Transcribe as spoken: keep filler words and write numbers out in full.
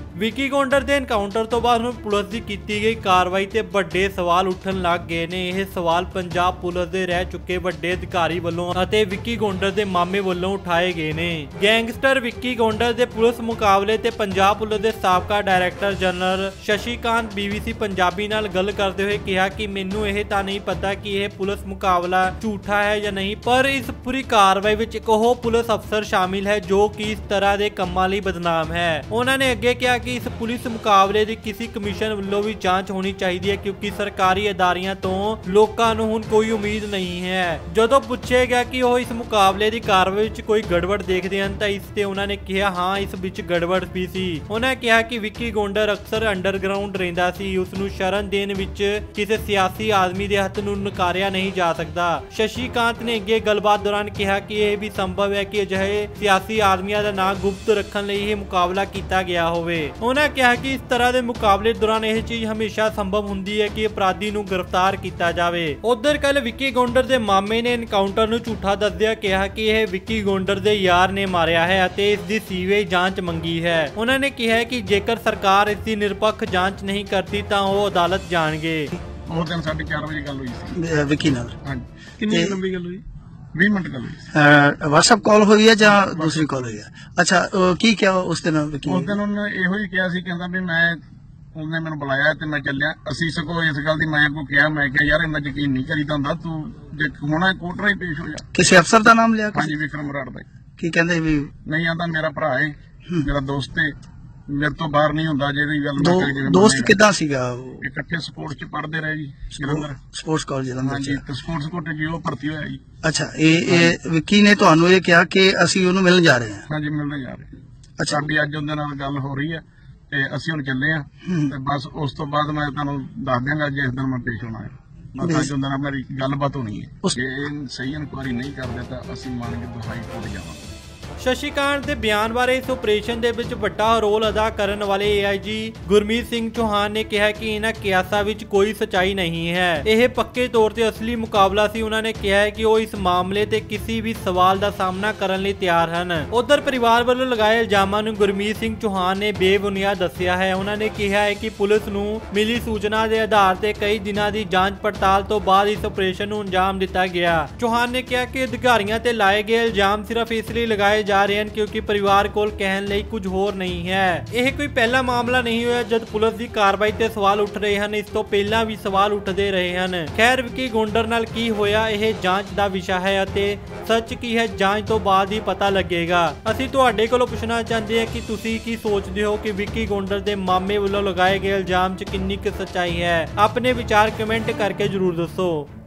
ਵਿੱਕੀ ਗੌਂਡਰ ਦੇ ਐਨਕਾਊਂਟਰ ਤੋਂ ਬਾਅਦ ਹੁਣ ਪੁਲਿਸ ਦੀ ਕੀਤੀ ਗਈ ਕਾਰਵਾਈ ਤੇ ਵੱਡੇ ਸਵਾਲ ਉੱਠਣ ਲੱਗ ਗਏ ਨੇ। ਇਹ ਸਵਾਲ ਪੰਜਾਬ ਪੁਲਿਸ ਦੇ ਰਹਿ ਚੁੱਕੇ ਵੱਡੇ ਅਧਿਕਾਰੀ ਵੱਲੋਂ ਅਤੇ ਵਿੱਕੀ ਗੌਂਡਰ ਦੇ ਮਾਮੇ ਵੱਲੋਂ ਉਠਾਏ ਗਏ ਨੇ। ਗੈਂਗਸਟਰ ਵਿੱਕੀ ਗੌਂਡਰ ਦੇ ਪੁਲਿਸ ਮੁਕਾਬਲੇ ਤੇ ਪੰਜਾਬ ਪੁਲਿਸ ਦੇ ਸਾਬਕਾ director general Shashikant BBC Punjabi ਨਾਲ ਗੱਲ ਕਰਦੇ ਹੋਏ ਕਿਹਾ ਕਿ ਮੈਨੂੰ ਇਹ ਤਾਂ ਨਹੀਂ ਪਤਾ ਕਿ ਇਹ ਪੁਲਿਸ ਮੁਕਾਬਲਾ ਝੂਠਾ ਹੈ ਜਾਂ ਨਹੀਂ, ਪਰ ਇਸ ਪੂਰੀ ਕਾਰਵਾਈ ਵਿੱਚ ਇੱਕ ਉਹ ਪੁਲਿਸ ਅਫਸਰ ਸ਼ਾਮਿਲ ਹੈ ਜੋ ਕਿ ਇਸ ਤਰ੍ਹਾਂ ਦੇ ਕੰਮਾਂ ਲਈ ਬਦਨਾਮ ਹੈ। ਉਹਨਾਂ ਨੇ ਅੱਗੇ ਕਿਹਾ ਕਿ ਇਸ ਪੁਲਿਸ ਮੁਕਾਬਲੇ ਦੀ ਕਿਸੇ ਕਮਿਸ਼ਨ ਵੱਲੋਂ ਵੀ ਜਾਂਚ ਹੋਣੀ ਚਾਹੀਦੀ ਹੈ ਕਿਉਂਕਿ ਸਰਕਾਰੀ ਅਦਾਰਿਆਂ ਤੋਂ ਲੋਕਾਂ ਨੂੰ ਹੁਣ ਕੋਈ ਉਮੀਦ ਨਹੀਂ ਹੈ। ਜਦੋਂ ਪੁੱਛਿਆ ਗਿਆ ਕਿ ਉਹ ਇਸ ਮੁਕਾਬਲੇ ਦੀ ਕਾਰਵਾਈ ਵਿੱਚ ਕੋਈ ਗੜਬੜ ਦੇਖਦੇ ਹਨ ਤਾਂ ਇਸ ਤੇ ਉਹਨਾਂ ਨੇ ਕਿਹਾ ਹਾਂ ਇਸ ਵਿੱਚ ਗੜਬੜ ਵੀ ਸੀ। ਉਹਨਾਂ ਕਿਹਾ ਕਿ ਵਿੱਕੀ ਗੌਂਡਰ ਅਕਸਰ ਅੰਡਰਗਰਾਉਂਡ ਰਹਿੰਦਾ ਸੀ, ਉਸ ਨੂੰ ਸ਼ਰਨ ਦੇਣ ਵਿੱਚ ਕਿਸੇ ਸਿਆਸੀ ਆਦਮੀ ਦੇ ਹੱਥ ਨੂੰ ਨਕਾਰਿਆ ਨਹੀਂ ਜਾ ਸਕਦਾ। ਸ਼ਸ਼ੀਕਾਂਤ ਨੇ ਅੱਗੇ ਗੱਲਬਾਤ ਦੌਰਾਨ ਕਿਹਾ ਕਿ ਇਹ ਵੀ ਸੰਭਵ ਹੈ ਕਿ ਅਜਿਹੇ ਸਿਆਸੀ ਆਦਮੀਆਂ ਦਾ ਨਾਂ ਗੁਪਤ ਰੱਖਣ ਲਈ ਇਹ ਮੁਕਾਬਲਾ ਕੀਤਾ ਗਿਆ ਹੋਵੇ। ਉਹਨਾਂ ਕਿਹਾ ਕਿ ਇਸ ਤਰ੍ਹਾਂ ਦੇ ਮੁਕਾਬਲੇ ਦੌਰਾਨ ਇਹ ਚੀਜ਼ ਹਮੇਸ਼ਾ ਸੰਭਵ ਹੁੰਦੀ ਹੈ ਕਿ ਅਪਰਾਧੀ ਨੂੰ ਗ੍ਰਿਫਤਾਰ ਕੀਤਾ ਜਾਵੇ। ਉਧਰ ਕੱਲ ਵਿੱਕੀ ਗੌਂਡਰ ਦੇ ਮਾਮੇ ਨੇ ਐਨਕਾਊਂਟਰ ਨੂੰ ਝੂਠਾ ਦੱਸਦਿਆਂ ਕਿਹਾ ਕਿ ਇਹ ਵਿੱਕੀ ਗੌਂਡਰ ਦੇ ਯਾਰ ਨੇ ਮਾਰਿਆ ਹੈ ਅਤੇ ਇਸ ਦੀ ਸੀਬੀਆਈ ਜਾਂਚ ਮੰਗੀ ਹੈ। ਉਹਨਾਂ ਨੇ ਕਿਹਾ ਕਿ ਜੇਕਰ ਸਰਕਾਰ ਇਸ ਦੀ ਨਿਰਪੱਖ ਜਾਂਚ ਨਹੀਂ ਕਰਦੀ ਤਾਂ ਉਹ ਅਦਾਲਤ ਜਾਣਗੇ। ਉਹ ਦਿਨ ਸਾਢੇ ਚਾਰ ਵਜੇ ਗੱਲ ਹੋਈ ਸੀ ਵਿੱਕੀ ਨਾਲ। ਹਾਂਜੀ, ਕਿੰਨੀ ਲੰਬੀ ਗੱਲ ਹੋਈ? ਵੀਹ ਮਿੰਟ ਗੱਲ ਹੋਈ। WhatsApp ਕਾਲ ਹੋਈ ਹੈ ਜਾਂ ਦੂਸਰੀ ਕਾਲ ਹੋਈ ਹੈ? ਅੱਛਾ, ਕੀ ਕਿਹਾ ਉਸ ਦਿਨ ਵਿੱਕੀ? ਉਸ ਦਿਨ ਉਹਨੇ ਇਹੋ ਹੀ ਕਿਹਾ ਸੀ, ਕਹਿੰਦਾ ਵੀ ਮੈਂ ਉਹਨੇ ਮੈਨੂੰ ਬੁਲਾਇਆ ਤੇ ਮੈਂ ਚੱਲਿਆ। ਅਸੀਂ ਸਗੋਂ ਇਸ ਗੱਲ ਦੀ ਮੈਂ ਅੱਗੋਂ ਕਿਹਾ, ਮੈਂ ਕਿਹਾ ਯਾਰ ਇੰਨਾ ਯਕੀਨ ਨਹੀਂ ਕਰੀਦਾ ਹੁੰਦਾ, ਤੂੰ ਜੇ ਹੋਣਾ ਕੋਰਟ ਰਾਹੀਂ ਪੇਸ਼ ਹੋ ਜਾ। ਕਿਸੇ ਅਫਸਰ ਦਾ ਨਾਮ ਲਿਆ? ਹਾਂਜੀ, ਵਿਕਰਮ ਬਰਾੜ ਦਾ। ਕੀ ਕਹਿੰਦੇ ਵੀ? ਨਹੀਂ ਆਂਦਾ ਮੇਰਾ ਭਰਾ ਹੈ, ਮੇਰਾ ਦੋਸਤ ਹੈ, ਮੇਰੇ ਤੋਂ ਬਾਹਰ ਨਹੀਂ ਹੁੰਦਾ। ਜਿਹੜੀ ਗੱਲ ਦੋਸਤ ਕਿੱਦਾਂ ਸੀਗਾ? ਇਕੱਠੇ ਸਪੋਰਟਸ ਚ ਪੜ੍ਹਦੇ ਰਹੇ ਜੀ, ਜਲੰਧਰ ਸਪੋਰਟਸ ਕਾਲਜ ਜਲੰਧਰ। ਹਾਂਜੀ, ਸਪੋਰਟਸ ਕੋਟੇ ਜੀ ਉਹ ਭਰਤੀ ਹੋਇਆ ਜੀ। ਅੱਛਾ, ਇਹ ਇਹ ਵਿੱਕੀ ਨੇ ਤੁਹਾਨੂੰ ਇਹ ਕਿਹਾ ਕਿ ਅਸੀਂ ਉਹਨੂੰ ਮਿਲਣ ਜਾ ਰਹੇ ਹਾਂ? ਹਾਂਜੀ, ਮਿਲਣ ਜਾ ਰਹੇ। ਅੱਛਾ, ਸਾਡੀ ਅੱਜ ਉਹਦੇ ਨਾਲ ਗੱਲ ਹੋ ਰਹੀ ਹੈ ਤੇ ਅਸੀਂ ਹੁਣ ਚੱਲੇ ਆ ਤੇ ਬਸ ਉਸ ਤੋਂ ਬਾਅਦ ਮੈਂ ਤੁਹਾਨੂੰ ਦੱਸ ਦਿਆਂਗਾ ਜਿਸ ਦਿਨ ਮੈਂ ਪੇਸ਼ ਹੋਣਾ ਹੈ। ਬਸ ਅੱਜ ਉਹਦੇ ਨਾਲ ਮੇਰੀ ਗੱਲਬਾਤ ਹੋਣੀ ਹੈ। ਜੇ ਸਹੀ ਇਨਕੁਆਇਰੀ ਨਹੀਂ ਕਰਦੇ ਤਾਂ ਅਸੀਂ ਮੰਨ ਕੇ ਦੁਹਾਈ ਕੋਲ ਜਾਵਾਂਗੇ। ਸ਼ਸ਼ੀਕਾਂਤ ਦੇ ਬਿਆਨ ਬਾਰੇ ਇਸ ਆਪਰੇਸ਼ਨ ਦੇ ਵਿੱਚ ਵੱਡਾ ਰੋਲ ਅਦਾ ਕਰਨ ਵਾਲੇ ਏ ਆਈ ਜੀ ਗੁਰਮੀਤ ਸਿੰਘ ਚੌਹਾਨ ਨੇ ਕਿਹਾ ਕਿ ਇਹਨਾਂ ਕਿਆਸਾਂ ਵਿੱਚ ਕੋਈ ਸਚਾਈ ਨਹੀਂ ਹੈ, ਇਹ ਪੱਕੇ ਤੌਰ ਤੇ ਅਸਲੀ ਮੁਕਾਬਲਾ ਸੀ। ਉਹਨਾਂ ਨੇ ਕਿਹਾ ਕਿ ਉਹ ਇਸ ਮਾਮਲੇ ਤੇ ਕਿਸੇ ਵੀ ਸਵਾਲ ਦਾ ਸਾਹਮਣਾ ਕਰਨ ਲਈ ਤਿਆਰ ਹਨ। ਉਧਰ ਪਰਿਵਾਰ ਵੱਲੋਂ ਲਗਾਏ ਇਲਜ਼ਾਮਾਂ ਨੂੰ ਗੁਰਮੀਤ ਸਿੰਘ ਚੌਹਾਨ ਨੇ ਬੇਬੁਨਿਆਦ ਦੱਸਿਆ ਹੈ। ਉਹਨਾਂ ਨੇ ਕਿਹਾ ਹੈ ਕਿ ਪੁਲਿਸ ਨੂੰ ਮਿਲੀ ਸੂਚਨਾ ਦੇ ਆਧਾਰ ਤੇ ਕਈ ਦਿਨਾਂ ਦੀ ਜਾਂਚ ਪੜਤਾਲ ਤੋਂ ਬਾਅਦ ਇਸ ਆਪਰੇਸ਼ਨ ਨੂੰ ਅੰਜਾਮ ਦਿੱਤਾ ਗਿਆ। ਚੌਹਾਨ ਨੇ ਕਿਹਾ ਕਿ ਅਧਿਕਾਰੀਆਂ ਤੇ ਲਾਏ ਗਏ ਇਲਜ਼ਾਮ ਸਿਰਫ ਇਸ ਲਈ ਲਗਾਏ ਜਾ ਰਹੇ ਹਨ ਕਿਉਂਕਿ ਪਰਿਵਾਰ ਕੋਲ ਕਹਿਣ ਲਈ ਕੁਝ ਹੋਰ ਨਹੀਂ ਹੈ। ਇਹ ਕੋਈ ਪਹਿਲਾ ਮਾਮਲਾ ਨਹੀਂ ਹੋਇਆ ਜਦ ਪੁਲਿਸ ਦੀ ਕਾਰਵਾਈ ਤੇ ਸਵਾਲ ਉੱਠ ਰਹੇ ਹਨ, ਇਸ ਤੋਂ ਪਹਿਲਾਂ ਵੀ ਸਵਾਲ ਉੱਠਦੇ ਰਹੇ ਹਨ। ਖੈਰ, ਵਿੱਕੀ ਗੌਂਡਰ ਨਾਲ ਕੀ ਹੋਇਆ ਇਹ ਜਾਂਚ ਦਾ ਵਿਸ਼ਾ ਹੈ ਅਤੇ ਸੱਚ ਕੀ ਹੈ ਜਾਂਚ ਤੋਂ ਬਾਅਦ ਹੀ ਪਤਾ ਲੱਗੇਗਾ। ਅਸੀਂ ਤੁਹਾਡੇ ਕੋਲੋਂ ਪੁੱਛਣਾ ਚਾਹੁੰਦੇ ਹਾਂ ਕਿ ਤੁਸੀਂ ਕੀ ਸੋਚਦੇ ਹੋ ਕਿ ਵਿੱਕੀ ਗੌਂਡਰ ਦੇ ਮਾਮੇ ਵੱਲੋਂ ਲਗਾਏ ਗਏ ਇਲਜ਼ਾਮ 'ਚ ਕਿੰਨੀ ਕੁ ਸੱਚਾਈ ਹੈ? ਆਪਣੇ ਵਿਚਾਰ ਕਮੈਂਟ ਕਰਕੇ ਜ਼ਰੂਰ ਦੱਸੋ।